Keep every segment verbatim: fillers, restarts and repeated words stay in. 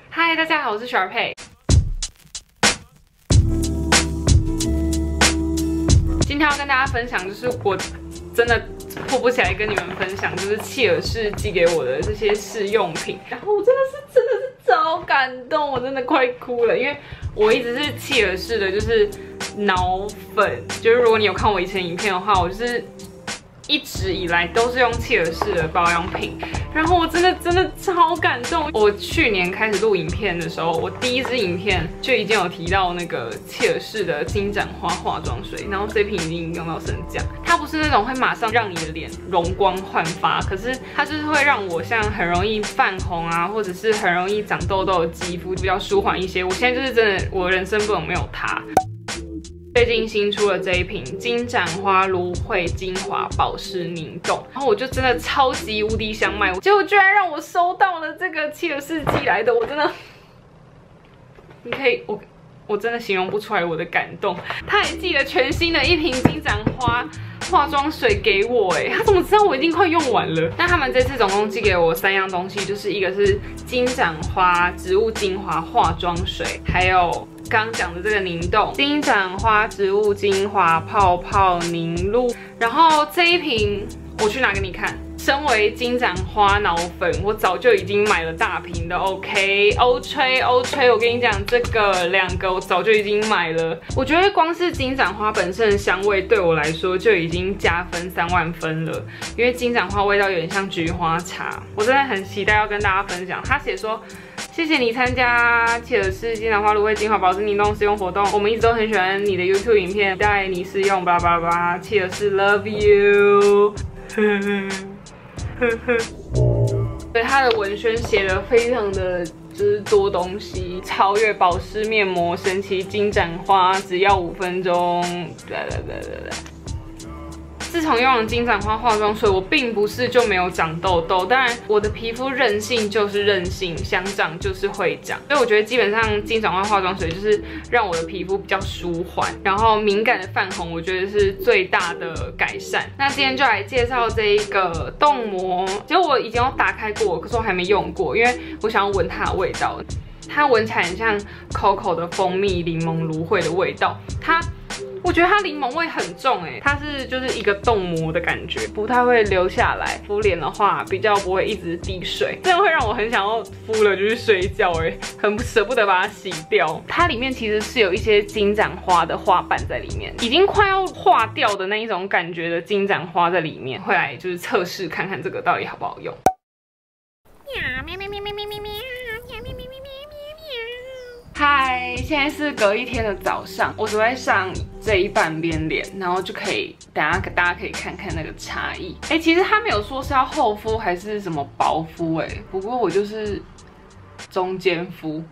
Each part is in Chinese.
嗨，大家好，我是小佩。今天要跟大家分享，就是我真的迫不及待跟你们分享，就是契尔氏寄给我的这些试用品。然后我真的是真的是超感动，我真的快哭了，因为我一直是契尔氏的，就是脑粉。就是如果你有看我以前影片的话，我就是一直以来都是用契尔氏的保养品。 然后我真的真的超感动。我去年开始录影片的时候，我第一支影片就已经有提到那个契尔氏的金盏花化妆水，然后这瓶已经用到升降。它不是那种会马上让你的脸容光焕发，可是它就是会让我像很容易泛红啊，或者是很容易长痘痘的肌肤比较舒缓一些。我现在就是真的，我人生不能没有它。 最近新出了这一瓶金盏花芦荟精华保湿凝冻，然后我就真的超级无敌想买，结果居然让我收到了这个契尔氏寄来的，我真的，你可以，我我真的形容不出来我的感动。他还寄了全新的一瓶金盏花化妆水给我，哎，他怎么知道我已经快用完了？那他们这次总共寄给我三样东西，就是一个是金盏花植物精华化妆水，还有 刚刚讲的这个凝冻金盏花植物精华泡泡凝露，然后这一瓶我去拿给你看。身为金盏花脑粉，我早就已经买了大瓶的 ，OK， 欧吹欧吹，我跟你讲，这个两个我早就已经买了。我觉得光是金盏花本身的香味对我来说就已经加分三万分了，因为金盏花味道有点像菊花茶，我真的很期待要跟大家分享。他写说， 谢谢你参加契尔氏金盏花芦荟精华保湿凝冻试用活动，我们一直都很喜欢你的 YouTube 影片，带你试用，巴拉巴拉巴拉。契尔氏 Love you， 呵呵呵呵。对，它的文宣写的非常的就是多东西，超越保湿面膜，神奇金盏花，只要五分钟。对对对对对。 自从用了金盏花化妆水，我并不是就没有长痘痘，当然我的皮肤韧性就是韧性，想长就是会长，所以我觉得基本上金盏花化妆水就是让我的皮肤比较舒缓，然后敏感的泛红，我觉得是最大的改善。那今天就来介绍这一个冻膜，其实我已经有打开过，可是我还没用过，因为我想要闻它的味道，它闻起来很像 Coco 的蜂蜜柠檬芦荟的味道，它 我觉得它柠檬味很重哎，它是就是一个冻膜的感觉，不太会流下来。敷脸的话比较不会一直滴水，这样会让我很想要敷了就去睡觉哎，很舍不得把它洗掉。它里面其实是有一些金盏花的花瓣在里面，已经快要化掉的那一种感觉的金盏花在里面，会来就是测试看看这个到底好不好用。喵喵喵喵喵喵喵喵。 嗨，现在是隔一天的早上，我只会上这一半边脸，然后就可以等下大家可以看看那个差异。哎，其实他没有说是要厚敷还是什么薄敷，哎，不过我就是中间敷。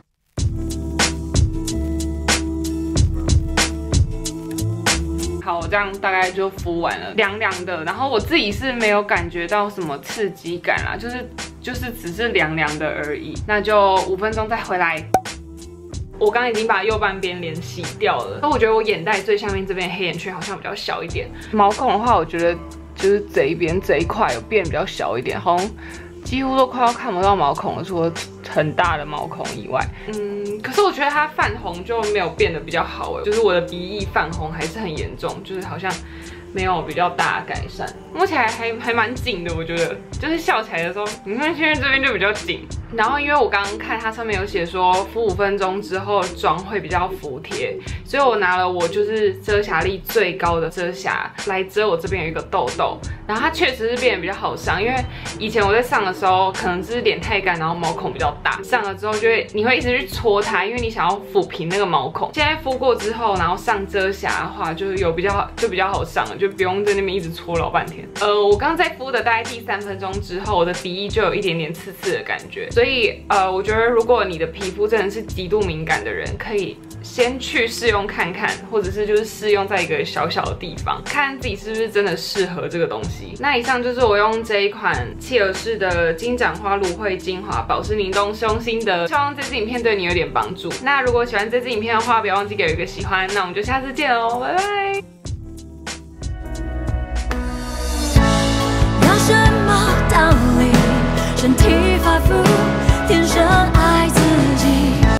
好，我这样大概就敷完了，凉凉的。然后我自己是没有感觉到什么刺激感啦，就是就是只是凉凉的而已。那就五分钟再回来。 我刚刚已经把右半边脸洗掉了，那我觉得我眼袋最下面这边黑眼圈好像比较小一点。毛孔的话，我觉得就是这一边这一块有变比较小一点，好像几乎都快要看不到毛孔了，除了很大的毛孔以外。嗯，可是我觉得它泛红就没有变得比较好哎，就是我的鼻翼泛红还是很严重，就是好像 没有比较大的改善，摸起来还还蛮紧的，我觉得，就是笑起来的时候，你看现在这边就比较紧。然后因为我刚刚看它上面有写说敷五分钟之后妆会比较服帖，所以我拿了我就是遮瑕力最高的遮瑕来遮我这边有一个痘痘，然后它确实是变得比较好上，因为以前我在上的时候可能是脸太干，然后毛孔比较大，上了之后就会你会一直去搓它，因为你想要抚平那个毛孔。现在敷过之后，然后上遮瑕的话，就是有比较就比较好上了。 就不用在那边一直搓老半天。呃，我刚刚在敷的大概第三分钟之后，我的鼻翼就有一点点刺刺的感觉。所以呃，我觉得如果你的皮肤真的是极度敏感的人，可以先去试用看看，或者是就是试用在一个小小的地方，看自己是不是真的适合这个东西。那以上就是我用这一款契尔氏的金盏花芦荟精华保湿凝冻试用心得，希望这支影片对你有点帮助。那如果喜欢这支影片的话，不要忘记给我一个喜欢。那我们就下次见喽，拜拜。 什么道理？身体发肤，天生。